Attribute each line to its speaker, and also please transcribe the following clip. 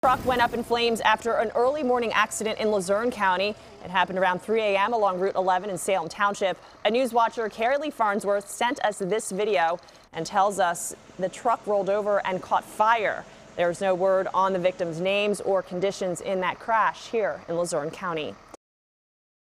Speaker 1: Truck went up in flames after an early morning accident in Luzerne County. It happened around 3 a.m. along Route 11 in Salem Township. A news watcher, Carrie Lee Farnsworth, sent us this video and tells us the truck rolled over and caught fire. There's no word on the victims' names or conditions in that crash here in Luzerne County.